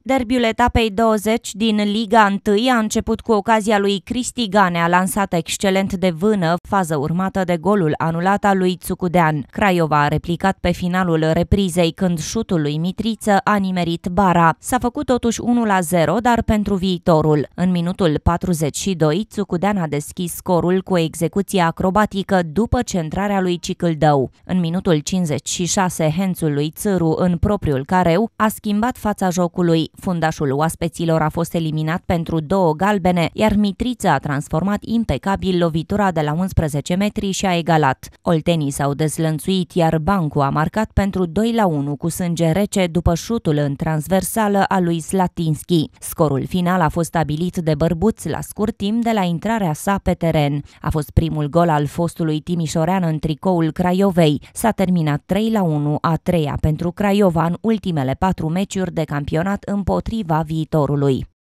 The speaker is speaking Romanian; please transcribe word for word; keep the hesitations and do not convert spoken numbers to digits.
Derbiul etapei douăzeci din Liga unu a început cu ocazia lui Cristi Ganea, lansată excelent de vână, fază urmată de golul anulat al lui Țucudean. Craiova a replicat pe finalul reprizei când șutul lui Mitriță a nimerit bara. S-a făcut totuși unu la zero, dar pentru viitorul. În minutul patruzeci și doi, Țucudean a deschis scorul cu o execuție acrobatică după centrarea lui Cicâldău. În minutul cincizeci și șase, hențul lui Țâru în propriul careu a schimbat fața jocului. Fundașul oaspeților a fost eliminat pentru două galbene, iar Mitriță a transformat impecabil lovitura de la unsprezece metri și a egalat. Oltenii s-au dezlănțuit, iar Bancu a marcat pentru doi la unu cu sânge rece după șutul în transversală a lui Slatinski. Scorul final a fost stabilit de Bărbuț la scurt timp de la intrarea sa pe teren. A fost primul gol al fostului timișorean în tricoul Craiovei. S-a terminat trei la unu, a treia pentru Craiova în ultimele patru meciuri de campionat împotriva Viitorului.